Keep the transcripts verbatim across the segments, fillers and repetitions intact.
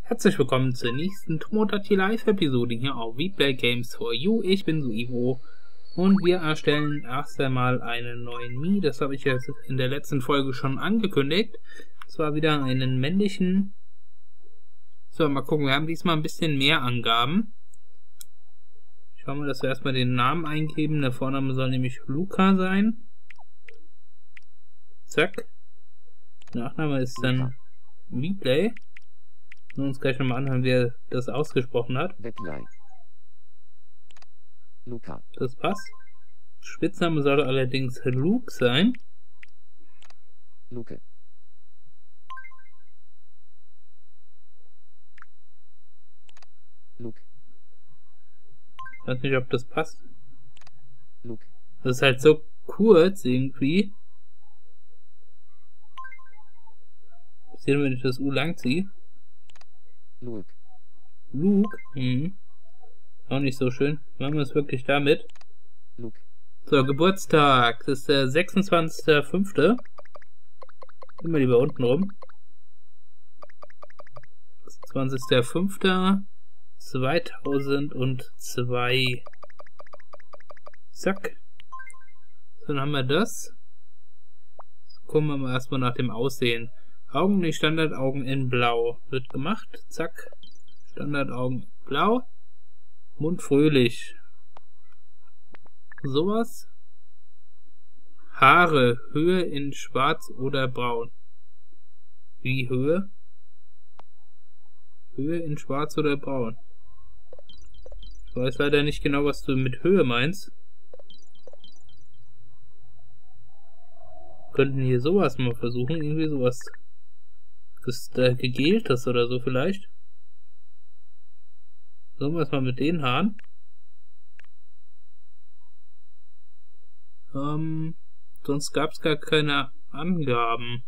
Herzlich willkommen zur nächsten Tomodachi Live-Episode hier auf We Play Games for You. Ich bin Suivo und wir erstellen erst einmal einen neuen Mii. Das habe ich jetzt in der letzten Folge schon angekündigt. Es war wieder einen männlichen. So, mal gucken, wir haben diesmal ein bisschen mehr Angaben. Schauen wir, dass wir erstmal den Namen eingeben. Der Vorname soll nämlich Luca sein. Zack. Nachname ist dann We Play. Wir uns gleich nochmal anhören, wie er das ausgesprochen hat. Luca. Das passt. Spitzname soll allerdings Luke sein. Luke. Luke. Ich weiß nicht, ob das passt. Luke. Das ist halt so kurz irgendwie. Sehen, wenn ich das U lang ziehe. Luke. Luke? Mhm. Auch nicht so schön. Machen wir es wirklich damit. Luke. So, Geburtstag. Das ist der sechsundzwanzigster fünfte Immer lieber unten rum. sechsundzwanzigster fünfte zweitausendzwei. Zack. So, dann haben wir das. Jetzt gucken wir mal erstmal nach dem Aussehen. Augen, die Standardaugen in Blau. Wird gemacht. Zack. Standardaugen blau. Mund fröhlich. Sowas. Haare. Höhe in schwarz oder braun. Wie Höhe? Höhe in schwarz oder braun. Ich weiß leider nicht genau, was du mit Höhe meinst. Wir könnten hier sowas mal versuchen. Irgendwie sowas. Das da gegeltes oder so vielleicht. Sollen wir es mal mit den Haaren? Ähm, sonst gab es gar keine Angaben.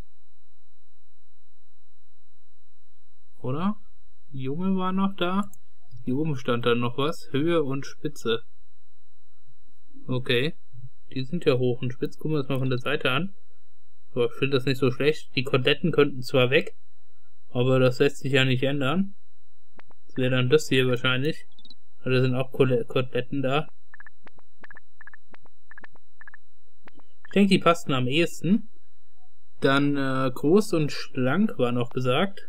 Oder? Die Junge war noch da. Hier oben stand dann noch was. Höhe und Spitze. Okay. Die sind ja hoch und spitz. Gucken wir uns mal von der Seite an. Aber ich finde das nicht so schlecht. Die Koteletten könnten zwar weg, aber das lässt sich ja nicht ändern. Das wäre dann das hier wahrscheinlich. Da sind auch Koteletten da. Ich denke, die passten am ehesten. Dann äh, groß und schlank war noch gesagt.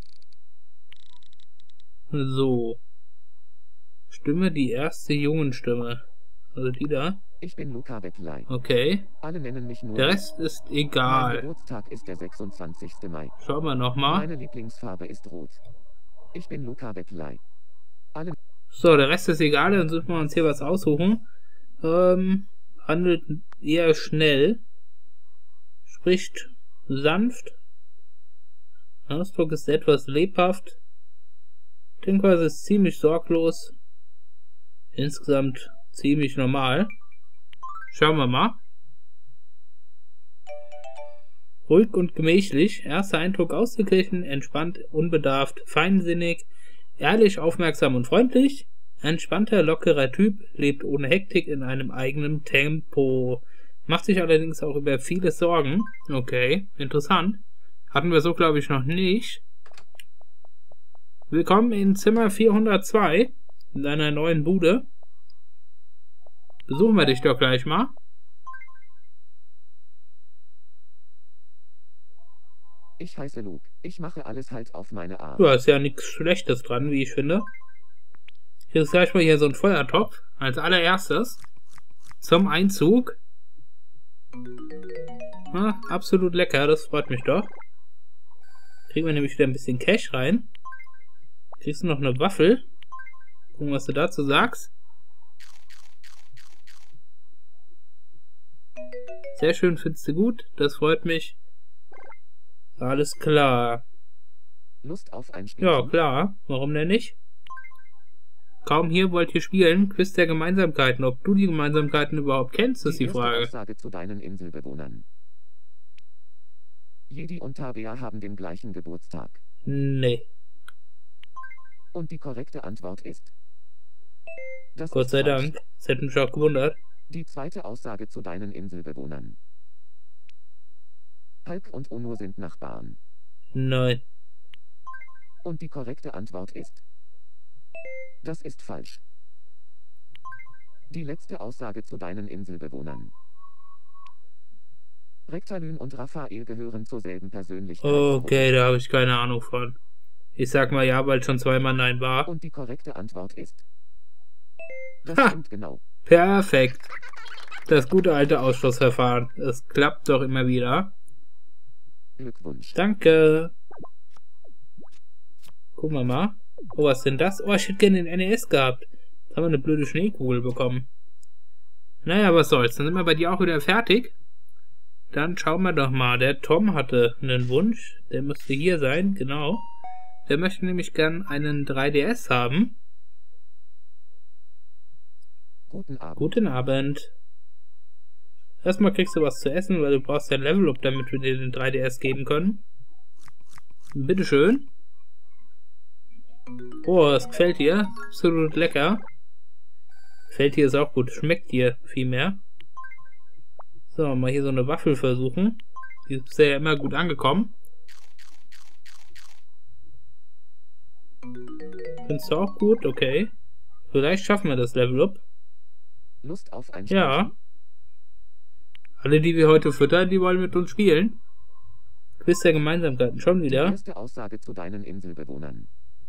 So. Stimme, die erste Jungenstimme. Also die da. Ich bin Luca Bettlei. Okay. Alle nennen mich nur. Der Rest ist Mein egal. Geburtstag ist der sechsundzwanzigste Mai. Schauen wir nochmal. Meine Lieblingsfarbe ist rot. Ich bin Luca Bettlei. Alle. So, der Rest ist egal. Dann müssen wir uns hier was aussuchen. Ähm, handelt eher schnell. Spricht sanft. Ausdruck ist etwas lebhaft. Denkweise ist ziemlich sorglos. Insgesamt ziemlich normal. Schauen wir mal. Ruhig und gemächlich. Erster Eindruck ausgeglichen, entspannt, unbedarft, feinsinnig, ehrlich, aufmerksam und freundlich. Entspannter, lockerer Typ, lebt ohne Hektik in einem eigenen Tempo. Macht sich allerdings auch über vieles Sorgen. Okay, interessant. Hatten wir so, glaube ich, noch nicht. Willkommen in Zimmer vierhundertzwei, in deiner neuen Bude. Besuchen wir dich doch gleich mal. Ich heiße Luke. Ich mache alles halt auf meine Art. Ja, ist ja nichts Schlechtes dran, wie ich finde. Hier ist gleich mal hier so ein Feuertopf. Als allererstes. Zum Einzug. Ja, absolut lecker, das freut mich doch. Kriegen wir nämlich wieder ein bisschen Cash rein. Kriegst du noch eine Waffel. Gucken, was du dazu sagst. Sehr schön, findest du gut. Das freut mich. Alles klar. Lust auf ein Spiel? Ja, klar. Warum denn nicht? Kaum hier wollt ihr spielen. Quiz der Gemeinsamkeiten. Ob du die Gemeinsamkeiten überhaupt kennst, ist die, die Frage. Aussage zu deinen Inselbewohnern. Jedi und Tabea haben den gleichen Geburtstag. Nee. Und die korrekte Antwort ist. Das Gott ist sei falsch. Dank. Das hätte mich auch gewundert. Die zweite Aussage zu deinen Inselbewohnern. Hulk und Onur sind Nachbarn. Nein. Und die korrekte Antwort ist: Das ist falsch. Die letzte Aussage zu deinen Inselbewohnern. Rektalyn und Raphael gehören zur selben Persönlichkeitsgruppe. Okay, da habe ich keine Ahnung von. Ich sag mal ja, weil schon zweimal nein war. Und die korrekte Antwort ist: Das Ha! stimmt genau. Perfekt. Das gute alte Ausschlussverfahren. Es klappt doch immer wieder. Glückwunsch. Danke. Gucken wir mal. Oh, was ist denn das? Oh, ich hätte gerne den N E S gehabt. Jetzt haben wir eine blöde Schneekugel bekommen. Naja, was soll's. Dann sind wir bei dir auch wieder fertig. Dann schauen wir doch mal. Der Tom hatte einen Wunsch. Der müsste hier sein, genau. Der möchte nämlich gern einen drei D S haben. Guten Abend. Guten Abend. Erstmal kriegst du was zu essen, weil du brauchst ja Level-Up, damit wir dir den drei D S geben können. Bitteschön. Oh, das gefällt dir. Absolut lecker. Gefällt dir ist auch gut. Schmeckt dir viel mehr. So, mal hier so eine Waffel versuchen. Die ist bisher ja immer gut angekommen. Findest du auch gut? Okay. Vielleicht schaffen wir das Level-Up. Lust auf ein Ja. Alle, die wir heute füttern, die wollen mit uns spielen. Quiz der Gemeinsamkeiten. Schon Die wieder. erste Aussage zu deinen Inselbewohnern.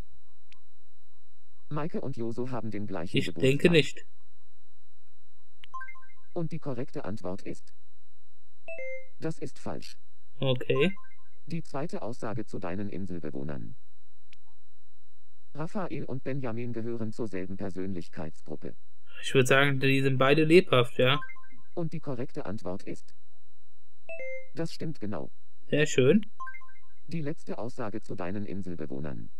Maike und Joso haben den gleichen Ich Geburtstag. denke nicht. Und die korrekte Antwort ist: Das ist falsch. Okay. Die zweite Aussage zu deinen Inselbewohnern. Raphael und Benjamin gehören zur selben Persönlichkeitsgruppe. Ich würde sagen, die sind beide lebhaft, ja. Und die korrekte Antwort ist: Das stimmt genau. Sehr schön. Die letzte Aussage zu deinen Inselbewohnern.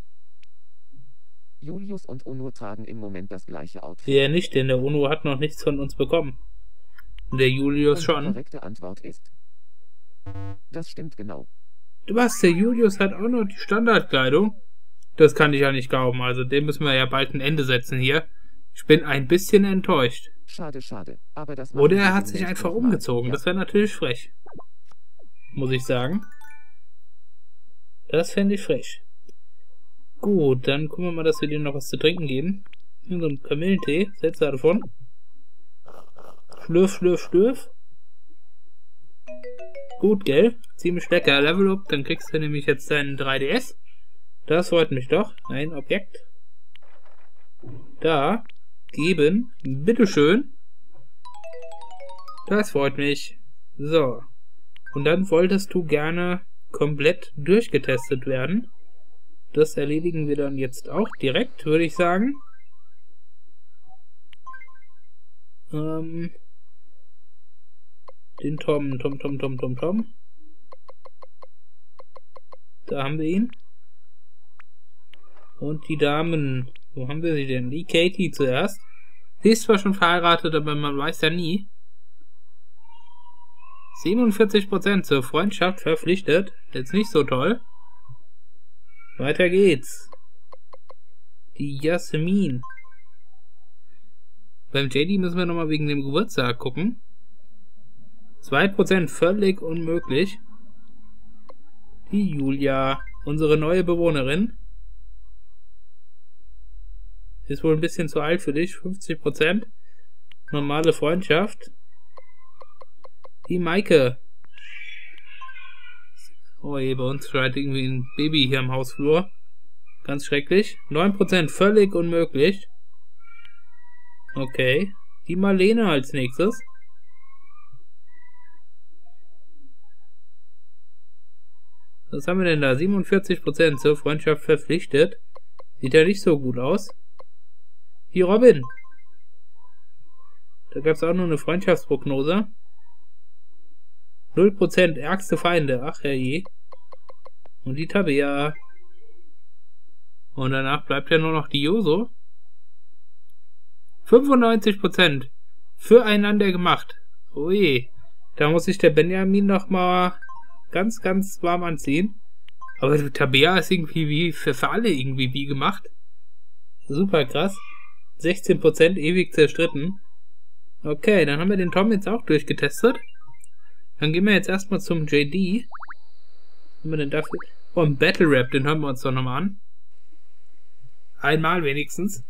Julius und Onur tragen im Moment das gleiche Outfit. Der nicht, denn der UNO hat noch nichts von uns bekommen. Und der Julius Und die schon. korrekte Antwort ist: Das stimmt genau. Du was, der Julius hat auch noch die Standardkleidung? Das kann ich ja nicht glauben. Also dem müssen wir ja bald ein Ende setzen hier. Ich bin ein bisschen enttäuscht. Schade, schade. Aber das machen Oder wir er hat sich demnächst einfach noch mal. umgezogen. Ja. Das wäre natürlich frech. Muss ich sagen. Das fände ich frech. Gut, dann gucken wir mal, dass wir dem noch was zu trinken geben. Hier so einen Kamillentee. Setzt er davon. Schlürf, schlürf, schlürf. Gut, gell? Ziemlich lecker. Level Up, dann kriegst du nämlich jetzt deinen drei D S. Das freut mich doch. Ein Objekt. Da. Geben. Bitteschön. Das freut mich. So. Und dann wolltest du gerne komplett durchgetestet werden. Das erledigen wir dann jetzt auch direkt, würde ich sagen. Ähm. Den Tom, Tom, Tom, Tom, Tom, Tom. Da haben wir ihn. Und die Damen. Wo haben wir sie denn? Die Katie zuerst. Sie ist zwar schon verheiratet, aber man weiß ja nie. siebenundvierzig Prozent zur Freundschaft verpflichtet. Jetzt nicht so toll. Weiter geht's. Die Jasmin. Beim J D müssen wir nochmal wegen dem Geburtstag gucken. zwei Prozent völlig unmöglich. Die Julia, unsere neue Bewohnerin. Ist wohl ein bisschen zu alt für dich. fünfzig Prozent. Normale Freundschaft. Die Maike. Oh je, bei uns schreit irgendwie ein Baby hier im Hausflur. Ganz schrecklich. neun Prozent völlig unmöglich. Okay. Die Marlene als nächstes. Was haben wir denn da? siebenundvierzig Prozent zur Freundschaft verpflichtet. Sieht ja nicht so gut aus. Die Robin. Da gab es auch nur eine Freundschaftsprognose. null Prozent ärgste Feinde. Ach herrje. Und die Tabea. Und danach bleibt ja nur noch die Joso. fünfundneunzig Prozent füreinander gemacht. Oh je. Da muss sich der Benjamin noch mal ganz, ganz warm anziehen. Aber die Tabea ist irgendwie wie für, für alle irgendwie wie gemacht. Super krass. sechzehn Prozent ewig zerstritten. Okay, dann haben wir den Tom jetzt auch durchgetestet. Dann gehen wir jetzt erstmal zum J D. Was haben wir denn dafür? Und Battle Rap, den hören wir uns doch nochmal an. Einmal wenigstens.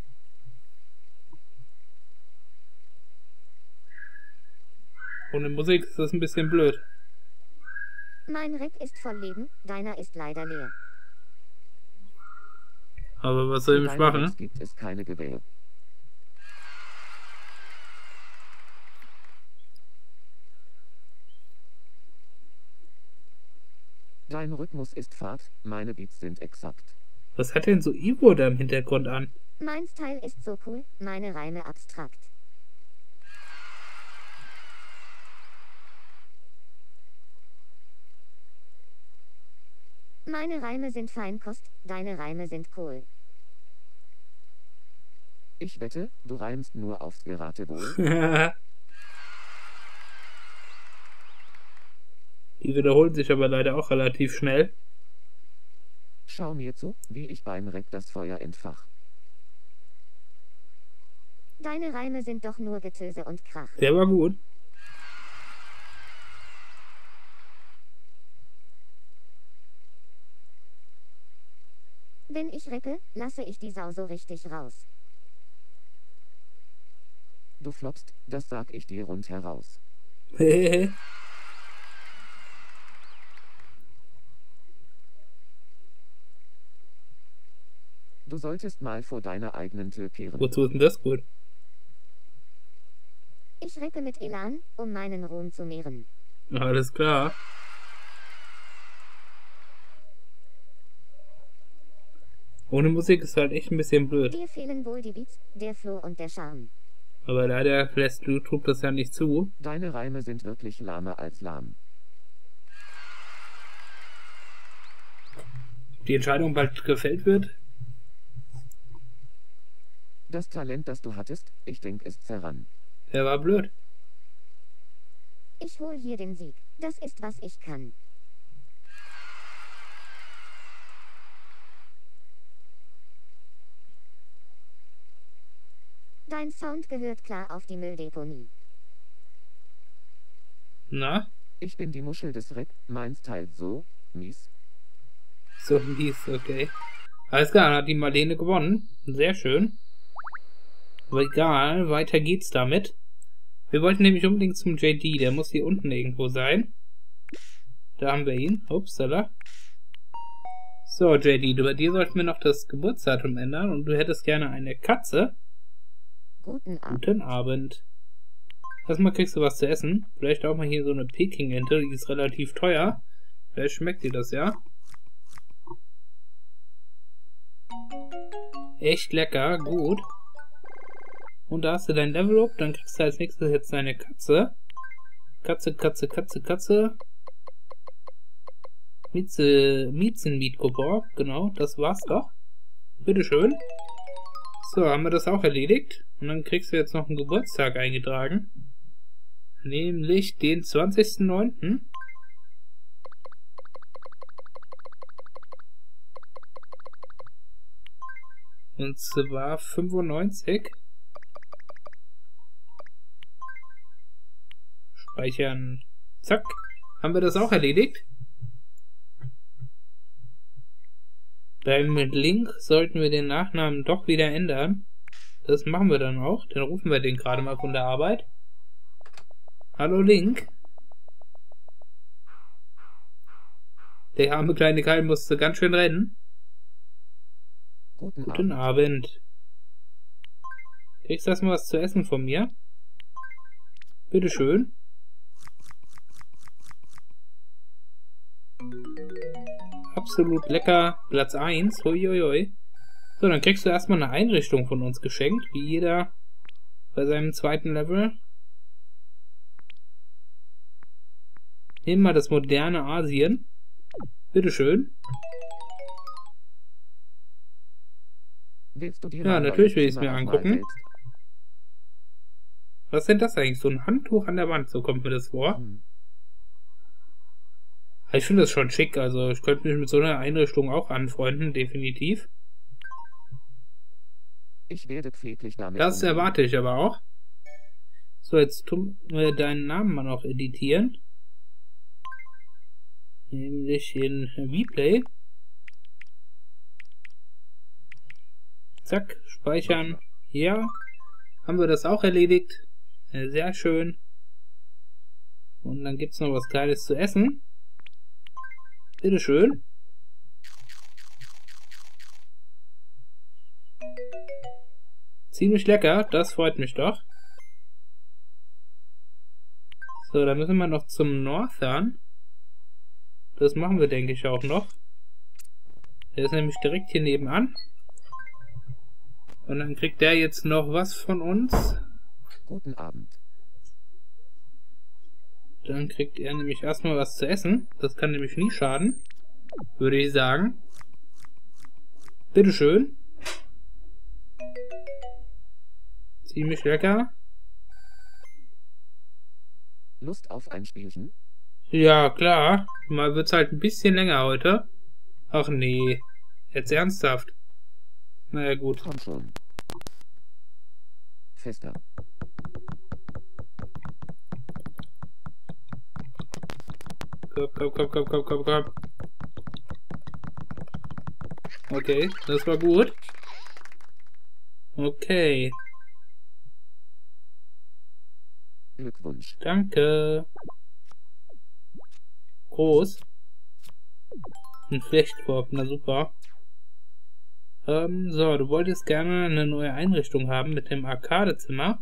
Ohne Musik ist das ein bisschen blöd. Mein Rap ist voll Leben, deiner ist leider leer. Aber was soll ich machen? Es gibt es keine Gewähr. Dein Rhythmus ist Fahrt, meine Beats sind exakt. Was hat denn so Ivo da im Hintergrund an? Mein Style ist so cool, meine Reime abstrakt. Meine Reime sind Feinkost, deine Reime sind Kohl. Ich wette, du reimst nur aufs Geratewohl. Die wiederholen sich aber leider auch relativ schnell. Schau mir zu, wie ich beim Rap das Feuer entfach. Deine Reime sind doch nur Getöse und Krach. Der war gut. Wenn ich rappe, lasse ich die Sau so richtig raus. Du floppst, das sag ich dir rundheraus. Hehehe. Du solltest mal vor deiner eigenen Tür kehren. Wozu ist denn das gut? Ich rappe mit Elan, um meinen Ruhm zu mehren. Alles klar. Ohne Musik ist halt echt ein bisschen blöd. Dir fehlen wohl die Beats, der Flow und der Charme. Aber leider lässt YouTube das ja nicht zu. Deine Reime sind wirklich lahmer als lahm. Die Entscheidung bald gefällt wird. Das Talent, das du hattest, ich denk, ist zerrann. Der war blöd. Ich hol hier den Sieg, das ist was ich kann. Dein Sound gehört klar auf die Mülldeponie. Na? Ich bin die Muschel des Rap, mein Style so mies. So mies, okay. Alles klar, dann hat die Marlene gewonnen. Sehr schön. Aber egal, weiter geht's damit. Wir wollten nämlich unbedingt zum J D, der muss hier unten irgendwo sein. Da haben wir ihn. Upsala. So, J D, bei dir sollten wir noch das Geburtsdatum ändern und du hättest gerne eine Katze. Guten Abend. Guten Abend. Erstmal kriegst du was zu essen. Vielleicht auch mal hier so eine Peking-Ente, die ist relativ teuer. Vielleicht schmeckt dir das ja. Echt lecker, gut. Und da hast du dein Level Up, dann kriegst du als nächstes jetzt deine Katze. Katze, Katze, Katze, Katze. Mieze, Miezen-Mietcoupon, genau, das war's doch. Bitteschön. So, haben wir das auch erledigt. Und dann kriegst du jetzt noch einen Geburtstag eingetragen. Nämlich den zwanzigsten neunten Und zwar fünfundneunzig. Speichern. Zack. Haben wir das auch erledigt. Beim Link sollten wir den Nachnamen doch wieder ändern. Das machen wir dann auch. Dann rufen wir den gerade mal von der Arbeit. Hallo Link. Der arme kleine Kerl musste ganz schön rennen. Guten, Guten Abend. Abend. Kriegst du erstmal was zu essen von mir? Bitteschön. Absolut lecker. Platz eins. Huiuiui. So, dann kriegst du erstmal eine Einrichtung von uns geschenkt, wie jeder bei seinem zweiten Level. Nehmen wir das moderne Asien. Bitteschön. Willst du dir Ja, ein natürlich neues will ich es Zimmer mir auch mal angucken. selbst? Was ist denn das eigentlich? So ein Handtuch an der Wand, so kommt mir das vor. Hm. Ich finde das schon schick, also ich könnte mich mit so einer Einrichtung auch anfreunden, definitiv. Ich werde pfleglich damit Das umgehen. erwarte ich aber auch. So, jetzt tun wir deinen Namen mal noch editieren. Nämlich in Vplay. Zack, speichern. Ja, haben wir das auch erledigt. Sehr schön. Und dann gibt es noch was Geiles zu essen. Bitteschön. Ziemlich lecker, das freut mich doch. So, dann müssen wir noch zum Northern. Das machen wir, denke ich, auch noch. Der ist nämlich direkt hier nebenan. Und dann kriegt der jetzt noch was von uns. Guten Abend. Dann kriegt er nämlich erstmal was zu essen. Das kann nämlich nie schaden, würde ich sagen. Bitteschön. Ziemlich lecker. Lust auf ein Spielchen? Ja, klar. Mal wird's halt ein bisschen länger heute. Ach nee. Jetzt ernsthaft. Naja, gut. Komm schon. Fester. Komm, komm, komm, komm, komm, komm, komm. Okay, das war gut. Okay. Glückwunsch. Danke. Groß. Ein Flechtkorb, na super. Ähm, so, du wolltest gerne eine neue Einrichtung haben mit dem Arcadezimmer.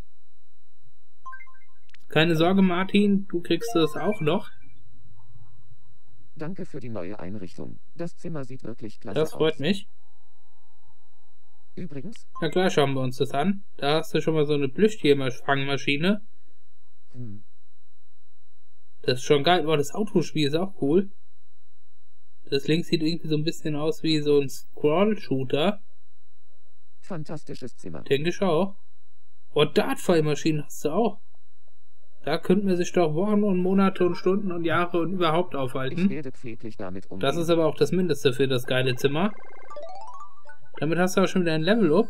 Keine Sorge, Martin, du kriegst es auch noch. Danke für die neue Einrichtung. Das Zimmer sieht wirklich klasse aus. Das freut mich. Übrigens? Na klar, schauen wir uns das an. Da hast du schon mal so eine Plüschtierfangmaschine. Hm. Das ist schon geil. Oh, das Autospiel ist auch cool. Das links sieht irgendwie so ein bisschen aus wie so ein Scroll-Shooter. Fantastisches Zimmer. Denke ich auch. Oh, Dartfallmaschinen hast du auch. Da könnte man sich doch Wochen und Monate und Stunden und Jahre und überhaupt aufhalten. Ich werde pfleglich damit umgehen. Das ist aber auch das Mindeste für das geile Zimmer. Damit hast du auch schon wieder ein Level-Up.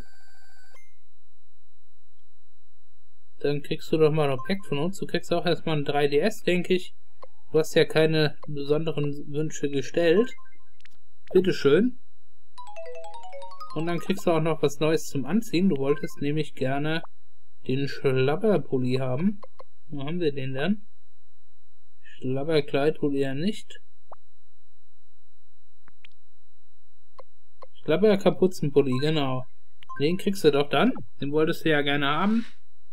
Dann kriegst du doch mal ein Objekt von uns. Du kriegst auch erstmal ein drei D S, denke ich. Du hast ja keine besonderen Wünsche gestellt. Bitteschön. Und dann kriegst du auch noch was Neues zum Anziehen. Du wolltest nämlich gerne den Schlabberpulli haben. Wo haben wir den denn? Schlabberkleid wohl eher nicht. Schlabberkapuzenpulli, genau. Den kriegst du doch dann. Den wolltest du ja gerne haben.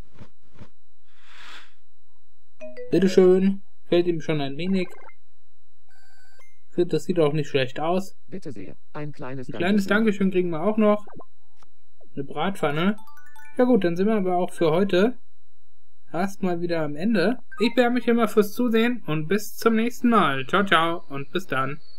Bitteschön. Fällt ihm schon ein wenig. Das sieht auch nicht schlecht aus. Bitte sehr. Ein kleines Ein kleines Dankeschön kriegen wir auch noch. Eine Bratpfanne. Ja gut, dann sind wir aber auch für heute erstmal wieder am Ende. Ich bedanke mich immer fürs Zusehen und bis zum nächsten Mal. Ciao, ciao und bis dann.